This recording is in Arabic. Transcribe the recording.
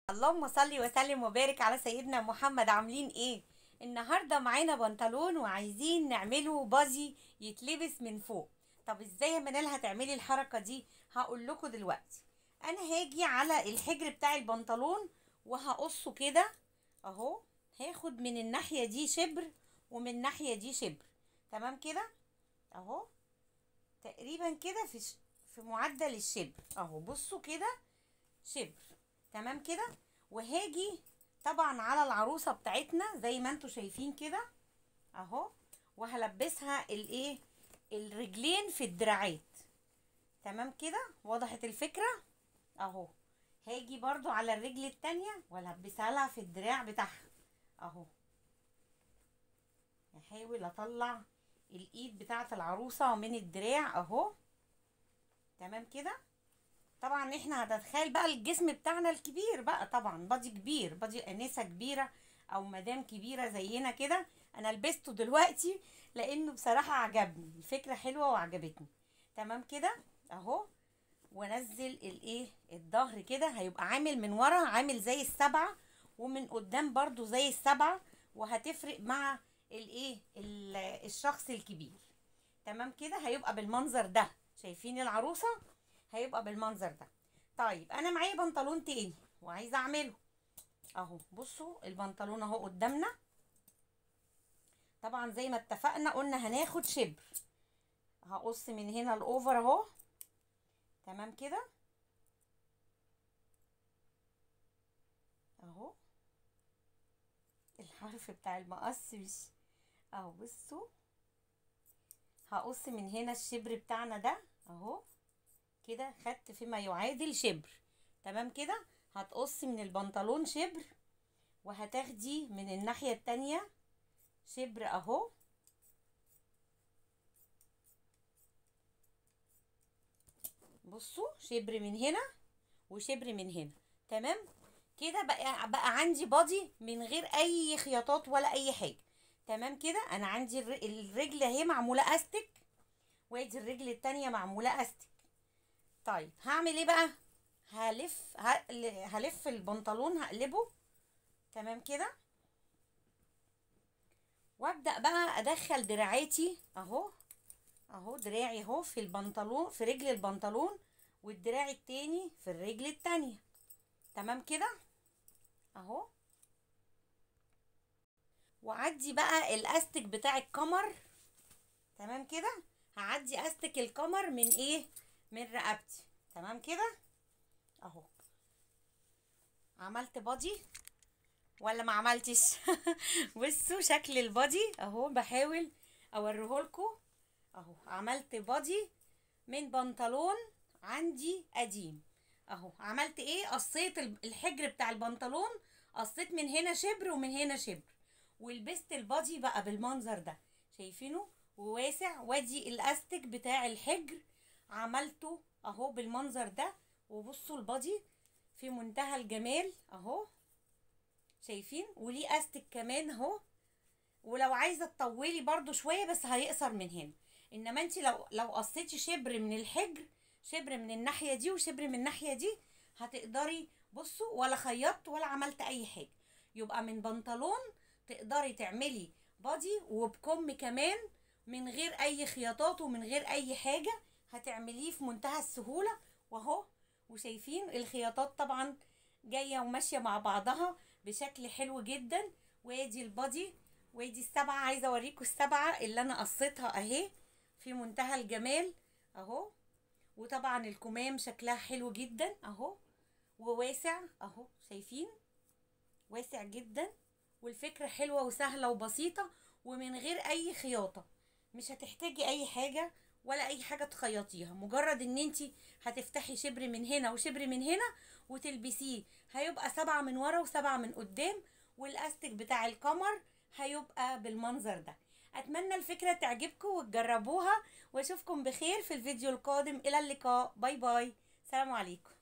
اللهم صل وسلم وبارك على سيدنا محمد. عاملين ايه؟ النهارده معانا بنطلون وعايزين نعمله بادي يتلبس من فوق. طب ازاي يا منال هتعملي الحركه دي؟ هقول لكم دلوقتي. انا هاجي على الحجر بتاع البنطلون وهقصه كده اهو. هاخد من الناحيه دي شبر ومن الناحيه دي شبر. تمام كده اهو. تقريبا كده في معدل الشبر اهو. بصوا كده شبر. تمام كده. وهاجي طبعا على العروسة بتاعتنا زي ما انتوا شايفين كده اهو. وهلبسها الايه، الرجلين في الدراعات. تمام كده، وضحت الفكرة اهو. هاجي برضو على الرجل التانية والبسها لها في الدراع بتاعها اهو. هحاول اطلع الايد بتاعت العروسة من الدراع اهو. تمام كده. طبعا احنا هنتخيل بقى الجسم بتاعنا الكبير بقى، طبعا بادي كبير، بادي انسه كبيره او مدام كبيره زينا كده. انا لبسته دلوقتي لانه بصراحه عجبني، الفكره حلوه وعجبتني. تمام كده اهو. وانزل الايه الظهر كده، هيبقى عامل من ورا عامل زي السبعه، ومن قدام برضو زي السبعه، وهتفرق مع الايه الشخص الكبير. تمام كده هيبقى بالمنظر ده. شايفين العروسه؟ هيبقى بالمنظر ده. طيب انا معايا بنطلون تاني وعايزه اعمله اهو. بصوا البنطلون اهو قدامنا. طبعا زي ما اتفقنا قلنا هناخد شبر. هقص من هنا الاوفر اهو. تمام كده اهو. الحرف بتاع المقص مش اهو. بصوا هقص من هنا الشبر بتاعنا ده اهو. كده خدت فيما يعادل شبر. تمام كده. هتقصي من البنطلون شبر، وهتاخدي من الناحية التانية شبر اهو. بصوا شبر من هنا وشبر من هنا. تمام كده بقى عندي بادي من غير اي خياطات ولا اي حاجه. تمام كده. انا عندي الرجل اهي معموله استك، وادي الرجل التانية معموله استك. طيب هعمل ايه بقى؟ هلف البنطلون هقلبه. تمام كده. وابدا بقى ادخل دراعاتي اهو. اهو دراعي اهو في البنطلون، في رجل البنطلون، والدراع التاني في الرجل التانية. تمام كده اهو. وعدي بقى الاستك بتاع الكمر. تمام كده. هعدي استك الكمر من ايه، من رقبتي. تمام كده اهو. عملت بادي ولا ما عملتش؟ بصوا شكل البادي اهو، بحاول اوريهولكوا اهو. عملت بادي من بنطلون عندي قديم اهو. عملت ايه؟ قصيت الحجر بتاع البنطلون، قصيت من هنا شبر ومن هنا شبر، ولبست البادي بقى بالمنظر ده. شايفينه؟ وواسع. وادي الاستك بتاع الحجر عملته اهو بالمنظر ده. وبصوا البادي في منتهى الجمال اهو. شايفين؟ وليه استك كمان اهو. ولو عايزه تطولي برضو شويه بس هيقصر من هنا. انما انت لو قصيتي شبر من الحجر، شبر من الناحيه دي وشبر من الناحيه دي، هتقدري. بصوا ولا خيطت ولا عملت اي حاجه. يبقى من بنطلون تقدري تعملي بادي وبكم كمان، من غير اي خياطات ومن غير اي حاجه. هتعمليه في منتهى السهوله واهو. وشايفين الخياطات طبعا جايه وماشيه مع بعضها بشكل حلو جدا. وادي البادي، وادي السبعة. عايزة اوريكم السبعة اللي انا قصيتها اهي في منتهى الجمال اهو. وطبعا الكمام شكلها حلو جدا اهو، وواسع اهو. شايفين؟ واسع جدا. والفكرة حلوة وسهلة وبسيطة ومن غير اي خياطة. مش هتحتاجي اي حاجة ولا اي حاجة تخيطيها، مجرد ان انتي هتفتحي شبر من هنا وشبر من هنا وتلبسيه. هيبقى سبعة من ورا وسبعة من قدام، والاستك بتاع القمر هيبقى بالمنظر ده. اتمنى الفكرة تعجبكم وتجربوها، واشوفكم بخير في الفيديو القادم. الى اللقاء، باي باي، سلام عليكم.